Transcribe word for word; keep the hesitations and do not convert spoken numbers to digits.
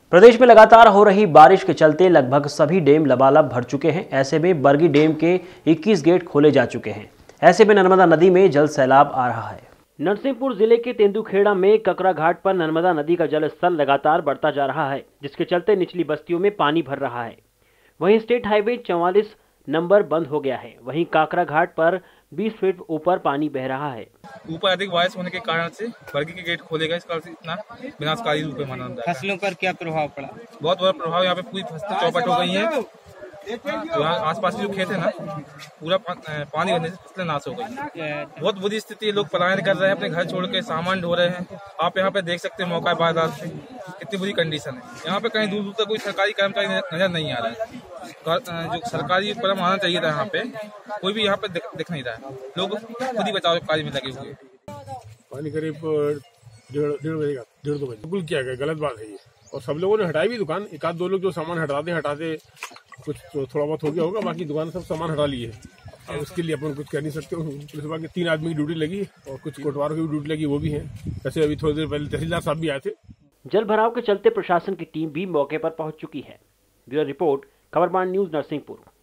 प्रदेश में लगातार हो रही बारिश के चलते लगभग सभी डैम लबालब भर चुके हैं। ऐसे में बरगी डैम के इक्कीस गेट खोले जा चुके हैं। ऐसे में नर्मदा नदी में जल सैलाब आ रहा है। नरसिंहपुर जिले के तेंदुखेड़ा में ककरा घाट पर नर्मदा नदी का जल स्तर लगातार बढ़ता जा रहा है, जिसके चलते निचली बस्तियों में पानी भर रहा है। वहीं स्टेट हाईवे चौवालीस नंबर बंद हो गया है। वहीं काकरा घाट पर बीस फीट ऊपर पानी बह रहा है। ऊपर अधिक बारिश होने के कारण से बरगी के गेट खोले गए। इस कारण से इतना विनाशकारी रूप में माना जाता है। फसलों पर क्या प्रभाव पड़ा? बहुत बड़ा प्रभाव। यहाँ पे पूरी फसलें चौपट हो गई हैं। तो यहाँ आसपास के जो खेत है ना, पूरा पा, पानी भरने से फसलें नाश हो गई। बहुत बुरी स्थिति है। लोग पलायन कर रहे हैं, अपने घर छोड़ के सामान ढो रहे हैं। आप यहाँ पे देख सकते हैं मौका बाजार से कितनी बुरी कंडीशन है। यहाँ पे कहीं दूर दूर तक कोई सरकारी कर्मचारी नजर नहीं आ रहा है। जो सरकारी उपक्रम आना चाहिए था यहाँ पे, कोई भी यहाँ पे दिख, दिख नहीं रहा है। लोग खुद ही बचाव कार्य में लगे हुए। पानी करीब डेढ़ डेढ़ बजे का डेढ़ दो बजे बिल्कुल किया गया। गलत बात है ये। और सब लोगों ने हटाई भी दुकान। एक आध दो लोग जो सामान हटाते हटाते कुछ तो थोड़ा बहुत हो गया होगा, बाकी दुकान सब सामान हटा लिए। और उसके लिए अपन कुछ कर नहीं सकते। पुलिस विभाग के तीन आदमी की ड्यूटी लगी और कुछ कोटवारों की भी ड्यूटी लगी, वो भी है। वैसे अभी थोड़ी देर पहले तहसीलदार साहब भी आए थे। जल भराव के चलते प्रशासन की टीम भी मौके पर पहुंच चुकी है। Bureau report, Khabarbaan news, Narsinghpur.